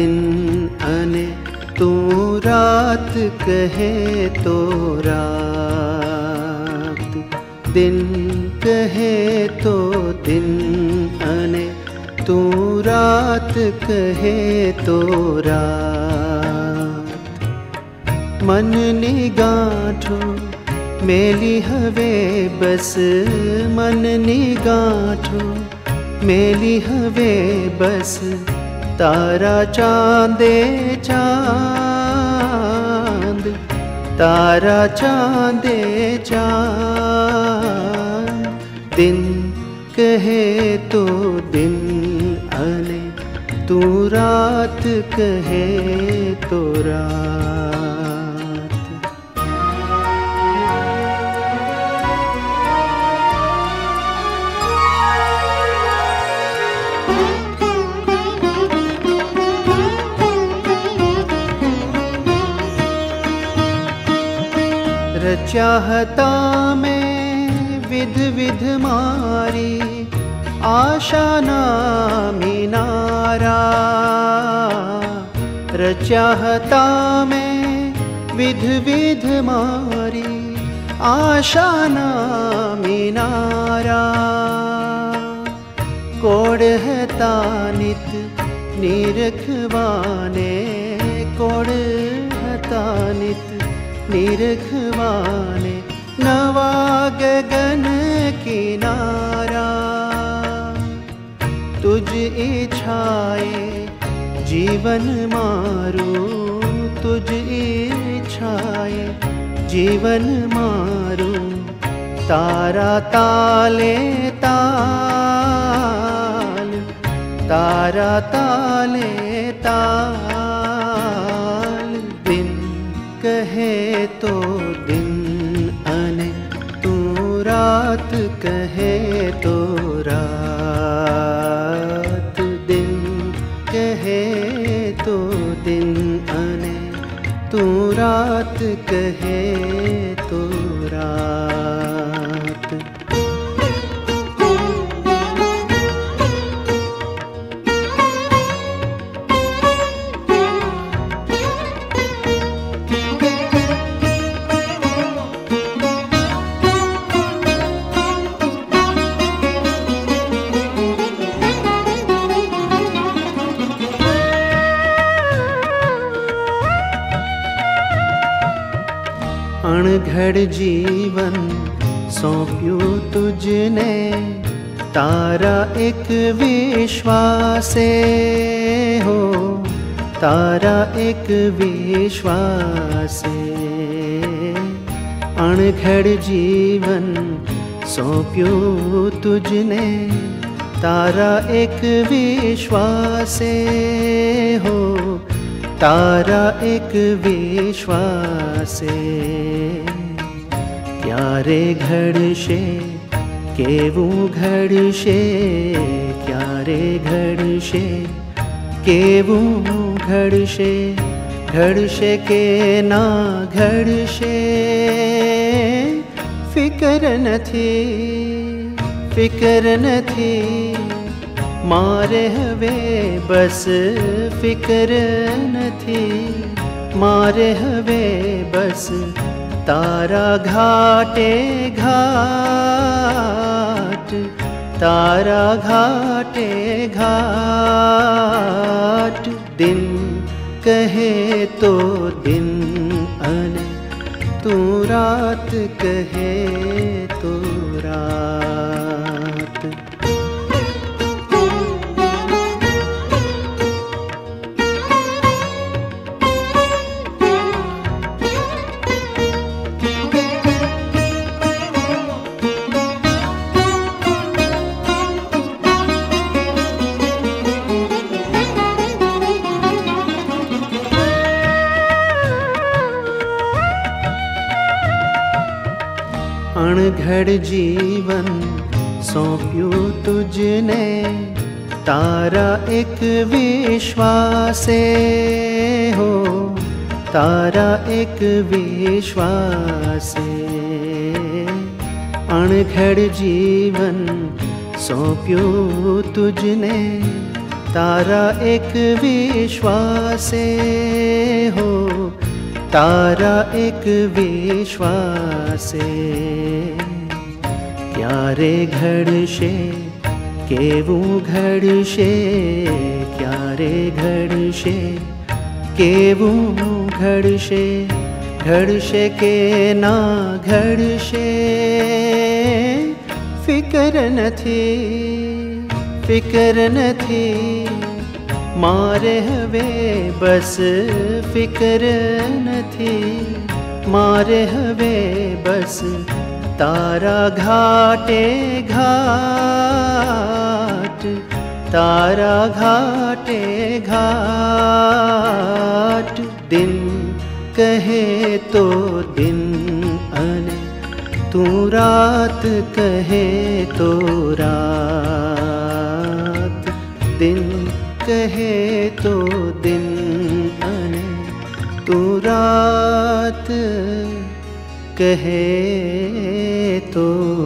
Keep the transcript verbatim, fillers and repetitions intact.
दिन अने तू रात कहे तो रात, दिन कहे तो दिन अने तू रात कहे तो रात। मननी गांठो मेली हवे बस, मननी गांठो मेली हवे बस, तारा चांदे चांद, तारा चांदे चांद। दिन कहे तो दिन अने तू रात कहे तो रात। रचाहता में विध विध मारी, आशा ना मीनारा। रचाहता में विध विध मारी, आशा ना मीनारा। कोड़ हता नित निरखवाने, कोड़ हता नित निरखवाने, नवा गगन किनारा। तुझ इच्छाए जीवन मारू, तुझ इच्छाए जीवन मारू। तारा ताले ताल, तारा ताले ताल। दिन कहे तो दिन अने तू रात कहे तो रात। दिन कहे तो दिन अने तू रात कहे तो रात। अणघड़ जीवन सौंप्यू तुझने, तारा एक विश्वासे हो, तारा एक विश्वासे। अणघड़ जीवन सौंप्यू तुझने, तारा एक विश्वासे हो, तारा एक विश्वासे। क्यारे घड़शे केवूं घड़शे, क्यारे घड़शे केवूं घड़शे, घड़शे के ना घड़शे। फिकर नथी फिकर नथी मारे हवे बस, फिकर नथी मारे हवे बस। तारा घाटे घाट, तारा घाटे घाट। दिन कहे तो दिन अने तू रात कहे तो रात। अणघड़ जीवन सौंप्यू तुझने, तारा एक विश्वासे हो, तारा एक विश्वासे। अणघड़ जीवन सौंप्यू तुझने, तारा एक विश्वासे हो, तारा एक विश्वासे। क्यारे घडशे केवुं घडशे, क्यारे घडशे केवुं घडशे, घडशे के ना घडशे फिकर नथी, फिकर नथी मारे हवे बस फिकर नथी, मारे हवे बस तारा घाटे घाट, तारा घाटे घाट। दिन कहे तो दिन अने तू रात कहे तो रात, दिन कहे तो दिन अने तू रात कहे तो